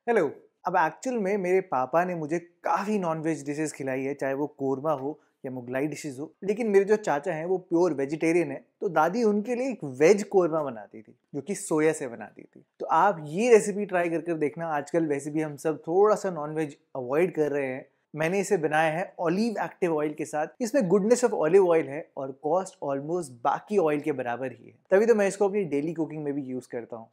Hello. अब actual में मेरे पापा ने मुझे काफ़ी नॉनवेज डिशेस खिलाई है, चाहे वो कोरमा हो या मुगलाई डिशेस हो। लेकिन मेरे जो चाचा हैं वो प्योर वेजिटेरियन है, तो दादी उनके लिए एक वेज कोरमा बनाती थी जो कि सोया से बनाती थी। तो आप ये रेसिपी ट्राई कर देखना। आजकल वैसे भी हम सब थोड़ा सा नॉनवेज अवॉइड कर रहे हैं। मैंने इसे बनाया है ऑलिव एक्टिव ऑयल के साथ। इसमें गुडनेस ऑफ ऑलिव ऑयल है और कॉस्ट ऑलमोस्ट बाकी ऑयल के बराबर ही है, तभी तो मैं इसको अपनी डेली कुकिंग में भी यूज़ करता हूँ।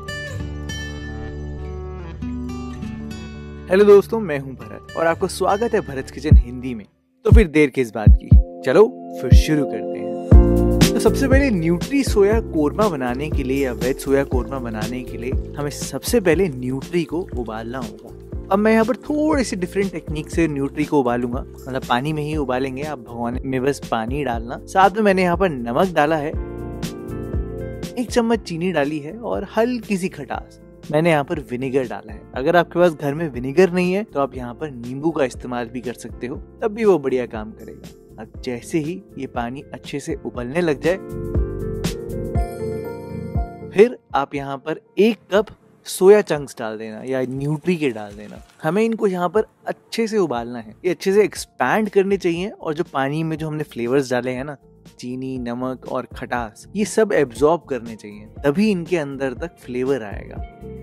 हेलो दोस्तों, मैं हूं भरत और आपको स्वागत है भरत किचन हिंदी में। तो फिर देर किस बात की, चलो फिर शुरू करते हैं। तो सबसे पहले न्यूट्री सोया कोरमा बनाने के लिए या वेज सोया कोरमा बनाने के लिए हमें सबसे पहले न्यूट्री को उबालना होगा। अब मैं यहाँ पर थोड़ी सी डिफरेंट टेक्निक से न्यूट्री को उबालूंगा, मतलब पानी में ही उबालेंगे। आप भगवान में बस पानी डालना। साथ में मैंने यहाँ पर नमक डाला है, 1 चम्मच चीनी डाली है और हल्की सी खटास। मैंने यहाँ पर विनेगर डाला है। अगर आपके पास घर में विनेगर नहीं है तो आप यहाँ पर नींबू का इस्तेमाल भी कर सकते हो, तब भी वो बढ़िया काम करेगा। अब जैसे ही ये पानी अच्छे से उबलने लग जाए, फिर आप यहाँ पर 1 कप सोया चंक्स डाल देना या न्यूट्री के डाल देना। हमें इनको यहाँ पर अच्छे से उबालना है, ये अच्छे से एक्सपैंड करने चाहिए। और जो पानी में जो हमने फ्लेवर्स डाले हैं ना, चीनी, नमक और खटास, ये सब एब्जॉर्ब करने चाहिए, तभी इनके अंदर तक फ्लेवर आएगा।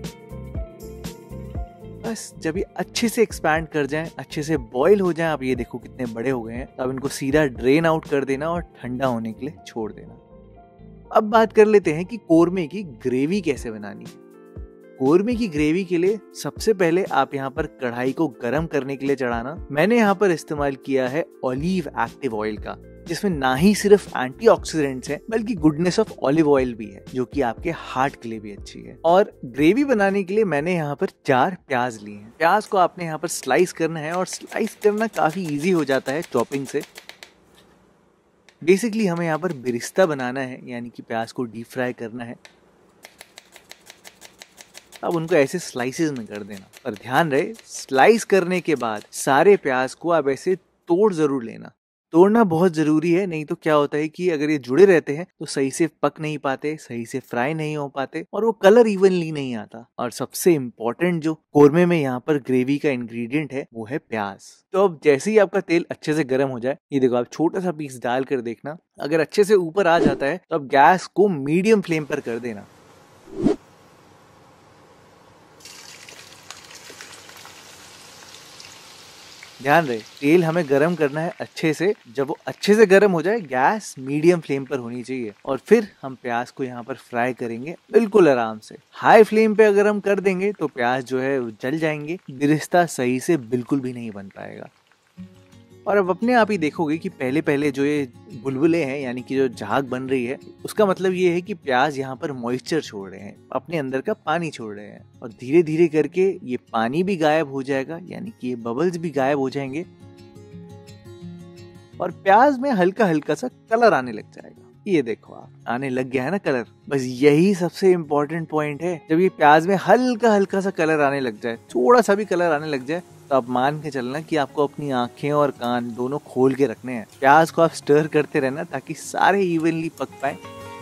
बस जब ये अच्छे से एक्सपैंड कर जाएं, अच्छे से बॉईल हो जाएं, आप ये देखो कितने बड़े हो गए हैं, तो अब इनको सीधा ड्रेन आउट कर देना और ठंडा होने के लिए छोड़ देना। अब बात कर लेते हैं कि कोरमे की ग्रेवी कैसे बनानी है। कोरमे की ग्रेवी के लिए सबसे पहले आप यहाँ पर कढ़ाई को गर्म करने के लिए चढ़ाना। मैंने यहाँ पर इस्तेमाल किया है ऑलिव एक्टिव ऑयल का, जिसमें ना ही सिर्फ एंटीऑक्सीडेंट्स हैं बल्कि गुडनेस ऑफ ऑलिव ऑयल भी है, जो कि आपके हार्ट के लिए भी अच्छी है। और ग्रेवी बनाने के लिए मैंने यहाँ पर 4 प्याज लिए हैं। प्याज को आपने यहाँ पर स्लाइस करना है और स्लाइस करना काफी इजी हो जाता है चॉपिंग से। बेसिकली हमें यहाँ पर बिरिस्ता बनाना है, यानी कि प्याज को डीप फ्राई करना है। अब उनको ऐसे स्लाइसेस में कर देना, पर ध्यान रहे स्लाइस करने के बाद सारे प्याज को आप ऐसे तोड़ जरूर लेना। तोड़ना बहुत जरूरी है, नहीं तो क्या होता है कि अगर ये जुड़े रहते हैं तो सही से पक नहीं पाते, सही से फ्राई नहीं हो पाते और वो कलर इवनली नहीं आता। और सबसे इम्पोर्टेंट जो कोरमे में यहाँ पर ग्रेवी का इंग्रेडिएंट है वो है प्याज। तो अब जैसे ही आपका तेल अच्छे से गर्म हो जाए, ये देखो आप छोटा सा पीस डाल कर देखना, अगर अच्छे से ऊपर आ जाता है तो अब गैस को मीडियम फ्लेम पर कर देना। ध्यान रहे तेल हमें गरम करना है अच्छे से। जब वो अच्छे से गरम हो जाए, गैस मीडियम फ्लेम पर होनी चाहिए और फिर हम प्याज को यहाँ पर फ्राई करेंगे बिल्कुल आराम से। हाई फ्लेम पे अगर हम कर देंगे तो प्याज जो है जल जाएंगे, बिरिस्ता सही से बिल्कुल भी नहीं बन पाएगा। और अब अपने आप ही देखोगे कि पहले पहले जो ये बुलबुले हैं, यानी कि जो झाग बन रही है, उसका मतलब ये है कि प्याज यहाँ पर मॉइस्चर छोड़ रहे हैं, अपने अंदर का पानी छोड़ रहे हैं। और धीरे धीरे करके ये पानी भी गायब हो जाएगा, यानी कि ये बबल्स भी गायब हो जाएंगे और प्याज में हल्का हल्का सा कलर आने लग जाएगा। ये देखो आप, आने लग गया है ना कलर। बस यही सबसे इम्पोर्टेंट पॉइंट है। जब ये प्याज में हल्का हल्का सा कलर आने लग जाए, थोड़ा सा भी कलर आने लग जाए, तो आप मान के चलना कि आपको अपनी आंखें और कान दोनों खोल के रखने हैं। प्याज को आप स्टर करते रहना ताकि सारे इवनली पक पाए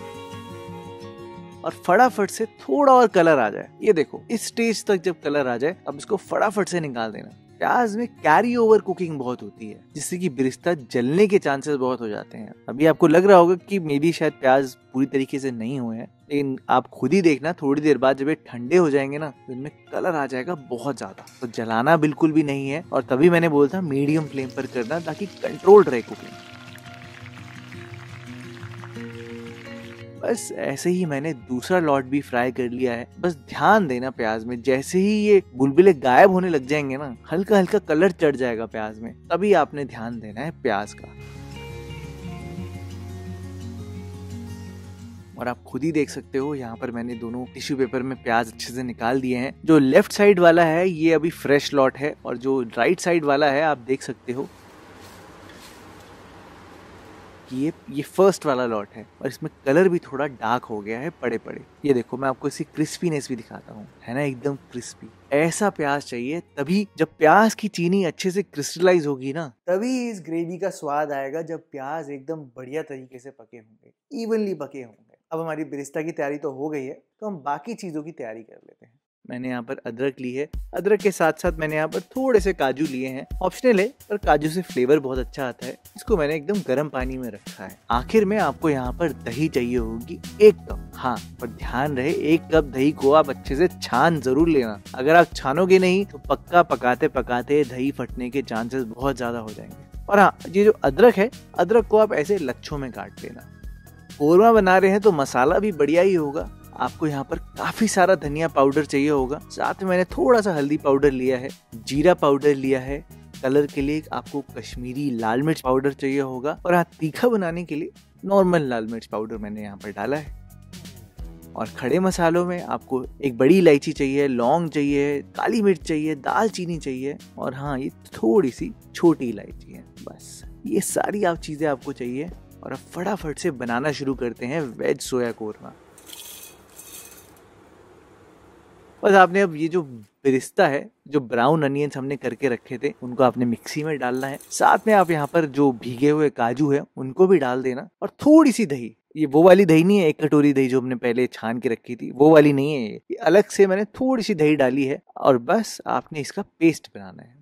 और फटाफट से थोड़ा और कलर आ जाए। ये देखो इस स्टेज तक जब कलर आ जाए, अब इसको फटाफट से निकाल देना। प्याज में कैरी ओवर कुकिंग बहुत होती है, जिससे कि बिरिस्ता जलने के चांसेस बहुत हो जाते हैं। अभी आपको लग रहा होगा कि मे बी शायद प्याज पूरी तरीके से नहीं हुए हैं, लेकिन आप खुद ही देखना थोड़ी देर बाद जब ये ठंडे हो जाएंगे ना, तो इनमें कलर आ जाएगा बहुत ज्यादा। तो जलाना बिल्कुल भी नहीं है और तभी मैंने बोला था मीडियम फ्लेम पर करना, ताकि कंट्रोल्ड रहे कुकिंग। बस ऐसे ही मैंने दूसरा लॉट भी फ्राई कर लिया है। बस ध्यान देना प्याज में जैसे ही ये बुलबुले गायब होने लग जाएंगे ना, हल्का हल्का कलर चढ़ जाएगा प्याज में, तभी आपने ध्यान देना है प्याज का। और आप खुद ही देख सकते हो, यहाँ पर मैंने दोनों टिश्यू पेपर में प्याज अच्छे से निकाल दिए हैं। जो लेफ्ट साइड वाला है ये अभी फ्रेश लॉट है और जो राइट साइड वाला है आप देख सकते हो कि ये फर्स्ट वाला लॉट है और इसमें कलर भी थोड़ा डार्क हो गया है पड़े पड़े। ये देखो मैं आपको इसकी क्रिस्पीनेस भी दिखाता हूँ, है ना एकदम क्रिस्पी। ऐसा प्याज चाहिए, तभी जब प्याज की चीनी अच्छे से क्रिस्टलाइज होगी ना, तभी इस ग्रेवी का स्वाद आएगा, जब प्याज एकदम बढ़िया तरीके से पके होंगे, इवनली पके होंगे। अब हमारी बिरिस्ता की तैयारी तो हो गई है, तो हम बाकी चीज़ों की तैयारी कर लेते हैं। मैंने यहाँ पर अदरक ली है। अदरक के साथ साथ मैंने यहाँ पर थोड़े से काजू लिए हैं, ऑप्शनल है पर काजू से फ्लेवर बहुत अच्छा आता है। इसको मैंने एकदम गर्म पानी में रखा है। आखिर में आपको यहाँ पर दही चाहिए होगी 1 कप। हाँ, पर ध्यान रहे 1 कप दही को आप अच्छे से छान जरूर लेना। अगर आप छानोगे नहीं तो पक्का पकाते पकाते दही फटने के चांसेस बहुत ज्यादा हो जाएंगे। और हाँ, ये जो अदरक है, अदरक को आप ऐसे लच्छों में काट लेना। कोरमा बना रहे हैं तो मसाला भी बढ़िया ही होगा। आपको यहाँ पर काफी सारा धनिया पाउडर चाहिए होगा, साथ में मैंने थोड़ा सा हल्दी पाउडर लिया है, जीरा पाउडर लिया है, कलर के लिए आपको कश्मीरी लाल मिर्च पाउडर चाहिए होगा, और हाँ, तीखा बनाने के लिए नॉर्मल लाल मिर्च पाउडर मैंने यहाँ पर डाला है। और खड़े मसालों में आपको एक बड़ी इलायची चाहिए, लौंग चाहिए, काली मिर्च चाहिए, दालचीनी चाहिए, और हाँ, ये थोड़ी सी छोटी इलायची है। बस ये सारी आप चीजें आपको चाहिए और अब फटाफट से बनाना शुरू करते हैं वेज सोया कोरमा। बस आपने अब ये जो बिरिस्ता है, जो ब्राउन अनियंस हमने करके रखे थे, उनको आपने मिक्सी में डालना है। साथ में आप यहाँ पर जो भीगे हुए काजू है उनको भी डाल देना, और थोड़ी सी दही, ये वो वाली दही नहीं है 1 कटोरी दही जो हमने पहले छान के रखी थी, वो वाली नहीं है, ये अलग से मैंने थोड़ी सी दही डाली है। और बस आपने इसका पेस्ट बनाना है।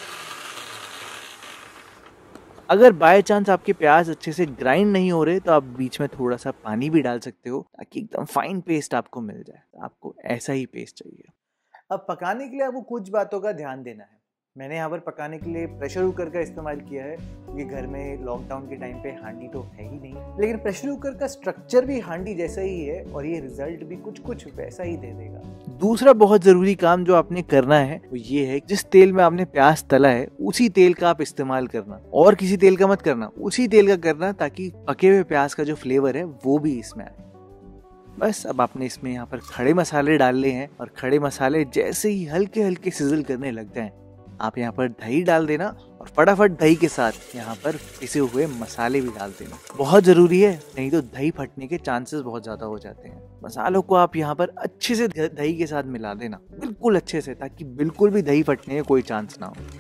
अगर बाय चांस आपके प्याज अच्छे से ग्राइंड नहीं हो रहे तो आप बीच में थोड़ा सा पानी भी डाल सकते हो ताकि एकदम फाइन पेस्ट आपको मिल जाए। आपको ऐसा ही पेस्ट चाहिए। अब पकाने के लिए आपको कुछ बातों का ध्यान देना है। मैंने यहाँ पर पकाने के लिए प्रेशर कुकर का इस्तेमाल किया है, क्योंकि घर में लॉकडाउन के टाइम पे हांडी तो है ही नहीं, लेकिन प्रेशर कुकर का स्ट्रक्चर भी हांडी जैसा ही है और ये रिजल्ट भी कुछ कुछ वैसा ही दे देगा। दूसरा बहुत जरूरी काम जो आपने करना है वो ये है, जिस तेल में आपने प्याज तला है उसी तेल का आप इस्तेमाल करना, और किसी तेल का मत करना, उसी तेल का करना, ताकि पके हुए प्याज का जो फ्लेवर है वो भी इसमें आए। बस अब आपने इसमें यहाँ पर खड़े मसाले डालने हैं, और खड़े मसाले जैसे ही हल्के हल्के सिजल करने लग जाएं, आप यहाँ पर दही डाल देना, और फटाफट दही के साथ यहाँ पर पिसे हुए मसाले भी डाल देना। बहुत जरूरी है, नहीं तो दही फटने के चांसेस बहुत ज्यादा हो जाते हैं। मसालों को आप यहाँ पर अच्छे से दही के साथ मिला देना, बिल्कुल अच्छे से, ताकि बिल्कुल भी दही फटने का कोई चांस ना हो।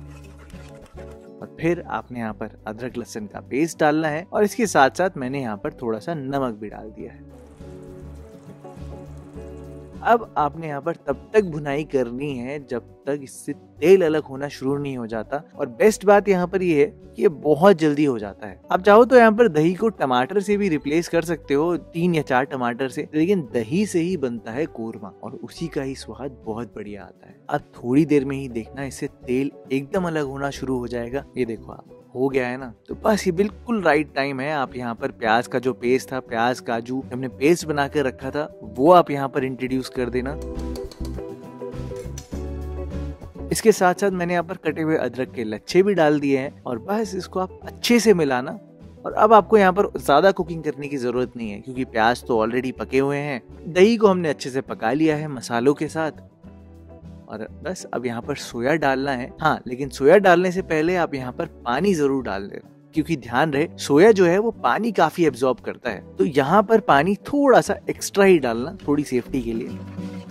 और फिर आपने यहाँ पर अदरक लहसुन का पेस्ट डालना है, और इसके साथ साथ मैंने यहाँ पर थोड़ा सा नमक भी डाल दिया है। अब आपने यहाँ पर तब तक भुनाई करनी है जब तक इससे तेल अलग होना शुरू नहीं हो जाता। और बेस्ट बात यहाँ पर ये है कि ये बहुत जल्दी हो जाता है। आप चाहो तो यहाँ पर दही को टमाटर से भी रिप्लेस कर सकते हो, 3 या 4 टमाटर से, लेकिन दही से ही बनता है कोरमा, और उसी का ही स्वाद बहुत बढ़िया आता है। अब थोड़ी देर में ही देखना, इससे तेल एकदम अलग होना शुरू हो जाएगा। ये देखो, आप हो गया है ना। तो बस ये बिल्कुल राइट टाइम है। आप यहाँ पर प्याज का जो पेस्ट था, प्याज काजू हमने पेस्ट बना कर रखा था, वो आप यहाँ पर इंट्रोड्यूस कर देना। इसके साथ साथ मैंने यहाँ पर कटे हुए अदरक के लच्छे भी डाल दिए हैं, और बस इसको आप अच्छे से मिलाना। और अब आपको यहाँ पर ज्यादा कुकिंग करने की जरूरत नहीं है, क्योंकि प्याज तो ऑलरेडी पके हुए हैं, दही को हमने अच्छे से पका लिया है मसालों के साथ। और बस अब यहाँ पर सोया डालना है। हाँ, लेकिन सोया डालने से पहले आप यहाँ पर पानी जरूर डाल देना, क्योंकि ध्यान रहे सोया जो है वो पानी काफी एब्जॉर्ब करता है, तो यहाँ पर पानी थोड़ा सा एक्स्ट्रा ही डालना, थोड़ी सेफ्टी के लिए।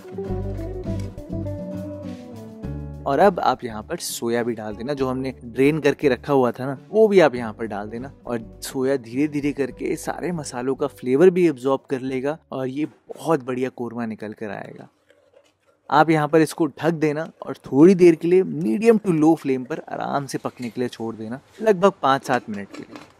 और अब आप यहाँ पर सोया भी डाल देना, जो हमने ड्रेन करके रखा हुआ था ना, वो भी आप यहाँ पर डाल देना। और सोया धीरे धीरे करके सारे मसालों का फ्लेवर भी एब्जॉर्ब कर लेगा, और ये बहुत बढ़िया कोरमा निकल कर आएगा। आप यहाँ पर इसको ढक देना, और थोड़ी देर के लिए मीडियम टू लो फ्लेम पर आराम से पकने के लिए छोड़ देना, लगभग 5-7 मिनट के लिए।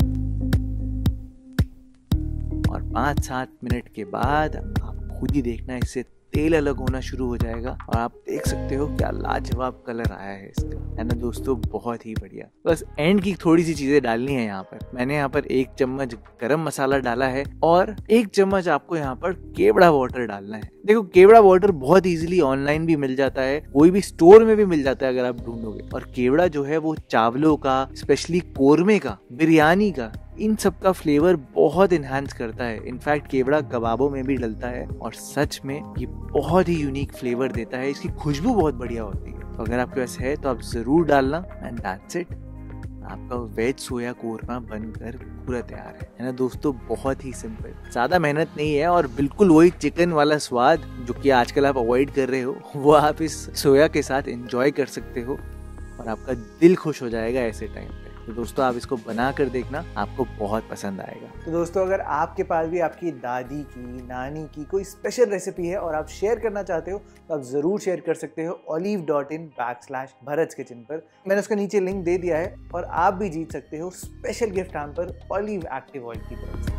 और 5-7 मिनट के बाद आप खुद ही देखना, इससे तेल अलग होना शुरू हो जाएगा, और आप देख सकते हो क्या लाजवाब कलर आया है इसका, है ना दोस्तों, बहुत ही बढ़िया। बस एंड की थोड़ी सी चीजें डालनी है यहाँ पर। मैंने यहाँ पर 1 चम्मच गरम मसाला डाला है, और 1 चम्मच आपको यहाँ पर केवड़ा वाटर डालना है। देखो, केवड़ा वाटर बहुत इजीली ऑनलाइन भी मिल जाता है, कोई भी स्टोर में भी मिल जाता है अगर आप ढूंढोगे। और केवड़ा जो है वो चावलों का, स्पेशली कोरमे का, बिरयानी का, इन सब का फ्लेवर बहुत इनहांस करता है। इनफैक्ट केवड़ा कबाबों में भी डलता है, और सच में ये बहुत ही यूनिक फ्लेवर देता है। इसकी खुशबू बहुत बढ़िया होती है, तो अगर आपके पास है तो आप जरूर डालना। एंड दैट्स इट, आपका वेज सोया कोरमा बनकर पूरा तैयार है ना दोस्तों। बहुत ही सिंपल, ज्यादा मेहनत नहीं है, और बिल्कुल वही चिकन वाला स्वाद जो कि आजकल आप अवॉइड कर रहे हो, वो आप इस सोया के साथ एंजॉय कर सकते हो, और आपका दिल खुश हो जाएगा ऐसे टाइम पे। तो दोस्तों आप इसको बना कर देखना, आपको बहुत पसंद आएगा। तो दोस्तों अगर आपके पास भी आपकी दादी की, नानी की कोई स्पेशल रेसिपी है और आप शेयर करना चाहते हो तो आप ज़रूर शेयर कर सकते हो olive.in/bharat's kitchen पर। मैंने उसका नीचे लिंक दे दिया है और आप भी जीत सकते हो special gift hamper olive active oil की तरफ से।